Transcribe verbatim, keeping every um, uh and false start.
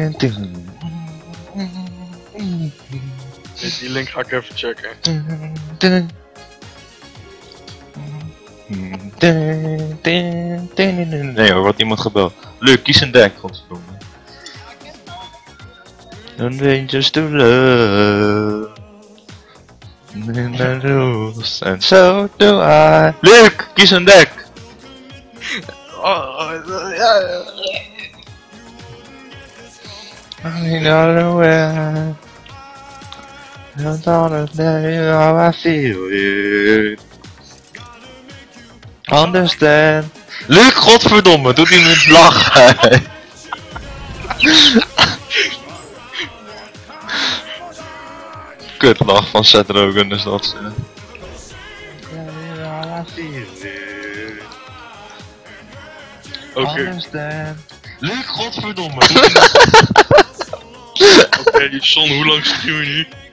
Die link ga ik even checken. Nee hoor, wordt iemand gebeld. Leuk, kies een deck, godverdomme. Don't dangerous to love. In the rules, and so do I. Leuk, kies een deck. I know where. I don't know how I feel you. Understand. Luc, godverdomme, doet hij met lachen. Kutlach van Seth Rogen is dat. Oké. Okay. Luc, godverdomme. Oké, okay, Son, hoe lang stream je nu?